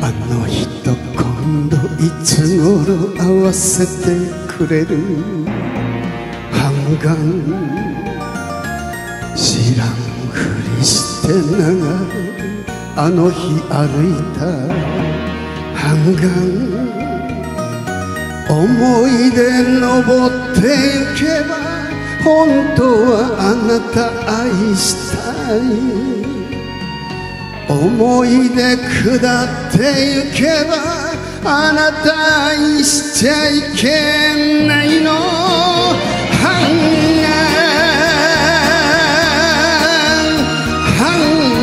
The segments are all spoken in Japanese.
あの人今度いつ頃会わせてくれる。半眼知らんふりしてながらあの日歩いた半眼。思い出登ってゆけば本当はあなた愛したい。思い出下ってゆけばあなた愛しちゃいけないの。半眼半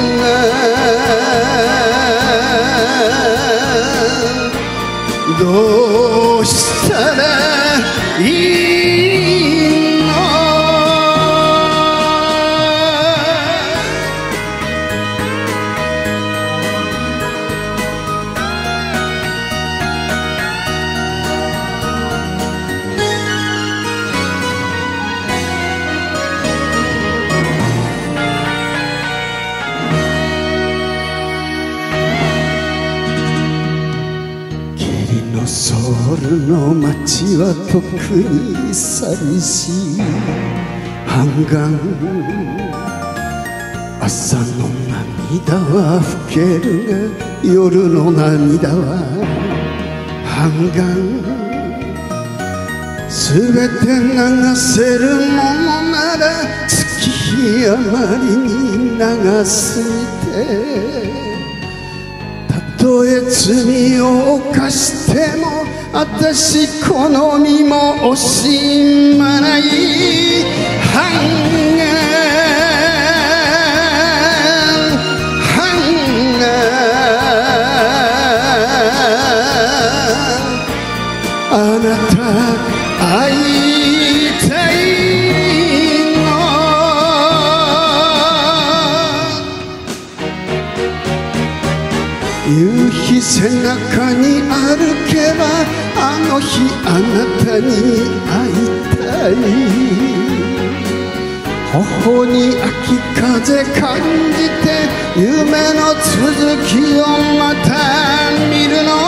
眼どうしたらいいの。ソウルの街は特に寂しい。半眼朝の涙は吹けるが夜の涙は半眼。すべて流せるものなら月日あまりに長すぎて。たとえ罪を犯しても私好みも惜しまない。半眼半眼あなた会いたいの。夕日背中に歩けばあの日あなたに会いたい。頬に秋風感じて夢の続きをまた見るの。